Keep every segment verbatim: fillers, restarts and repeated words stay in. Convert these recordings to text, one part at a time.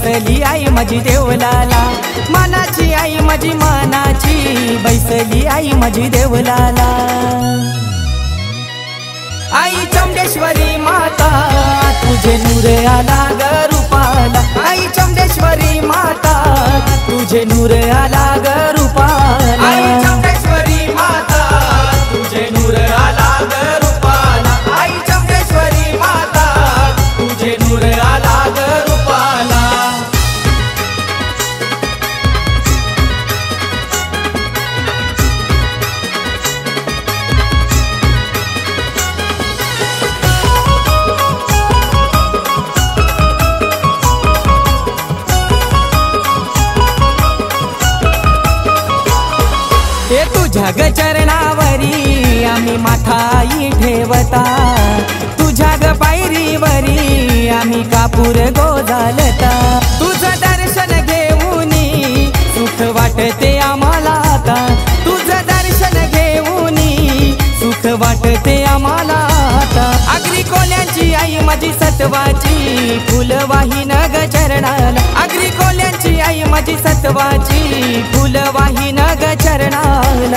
बैसली आई माझी देवलाला, मानाची आई माझी मानाची, बैसली आई माझी देवलाला। आई चौंडेश्वरी माता तुझे नूर आला ग रूपाला, आई चौंडेश्वरी माता तुझे नूर आला ग रूपाला। आई चौंडेश्वरी माता तुझे नूर आला ग रूपाला, आई चौंडेश्वरी माता तुझे नूर आला ग रूपाला। हे तुझ्या ग चरणावरी आम्ही माथाई ठेवता, तुझ्या ग पायरीवरी आम्ही कापूर गोजालता। तुझं दर्शन घेऊनी सुख वाटते आम्हाला आता, तुझं दर्शन घेऊनी सुख वाटते आम्हाला आता। आगरी कोल्यांची आई माझी सत्वाची, फुलवाही न ग चरणाला, आगरी कोल्यांची आई माझी सत्वाची, फुलवाही न ग चरणाला।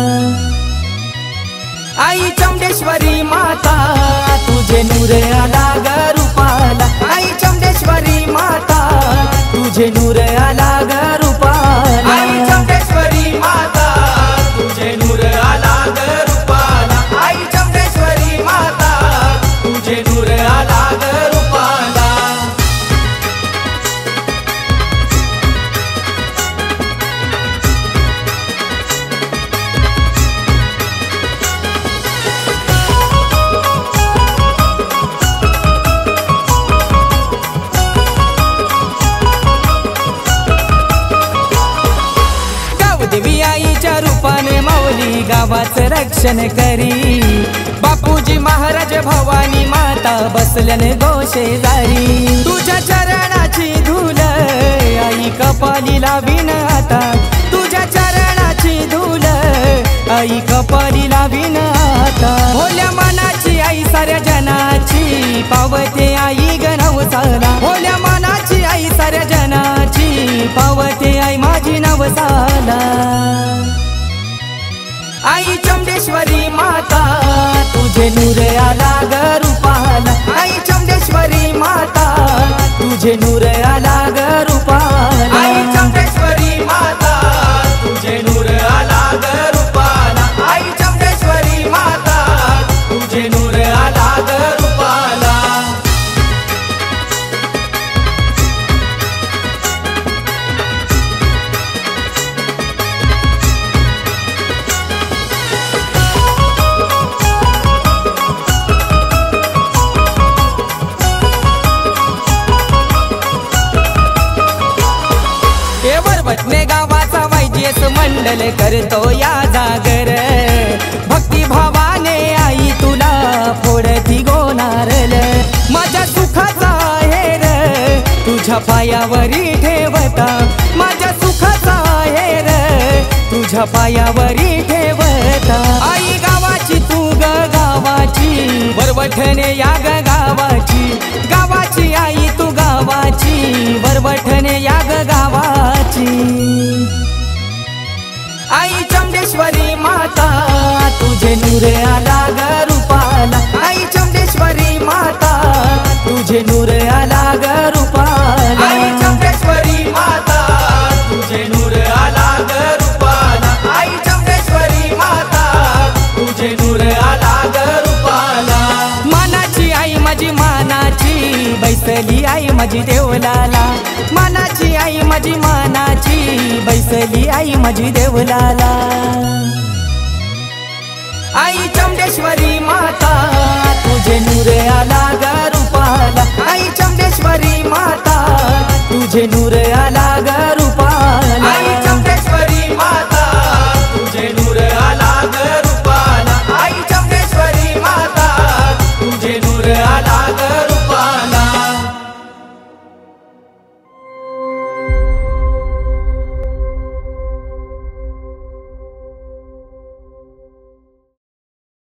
आई चौंडेश्वरी माता तुझे नूर आला ग रूपाला, आई चौंडेश्वरी माता तुझे नूर आला ग रूपाला। आई चौंडेश्वरी माता तुझे नूर आला ग रूपाला, आई चौंडेश्वरी माता तुझे नूर आला ग रूपाला। देवी आईच्या रूपाने माऊली गावाचं रक्षण करी, बापूजी महाराज भवानी माता बसल्याने गोशेजारी। तुझ्या चरणाची धूल आई कपाली लावीन आता, तुझ्या चरणाची धूल आई कपाली लावीन आता। भोल्या मनाची आई साऱ्या जनाची, पावते आई ग नवसाला, भोल्या मनाची आई साऱ्या जनाची, पावते आई माझी नवसाला। आई चौंडेश्वरी माता तुझे नूर आला ग रूपाला, आई चौंडेश्वरी माता तुझे नूर आला ग रूपाला। आई चौंडेश्वरी माता तुझे नूर आला ग रूपाला, आई चौंडेश्वरी माता तुझे नूर आला ग रूपाला। वटणे गावाचा वैजेस मंडल करतो या जागर, भक्ती भावाने आई तुला फोडती गोनारल। माझ्या सुखाचा हेर तुझ्या पायावरी ठेवता, माझ्या सुखाचा हेर तुझ्या पायावरी ठेवता। आई गावाची तू ग गावाची, वरवठणे या ग गावाची, गावाची आई तू गावाची, वरवठणे या ग गावाची। आई चौंडेश्वरी माता तुझे नूर आला ग रूपाला, आई चौंडेश्वरी माता तुझे नूर आला ग रूपाला। आई चौंडेश्वरी माता तुझे नूर आला ग रूपाला, आई चौंडेश्वरी माता तुझे नूर आला ग रूपाला। मानाची आई माझी मानाची, बैसली आई माझी देवलाला, मानाची आई माझी मानाची, बैसली आई माझी देवलाला। आई चौंडेश्वरी माता तुझे नूर आला ग रूपाला, आई चौंडेश्वरी माता तुझे नूर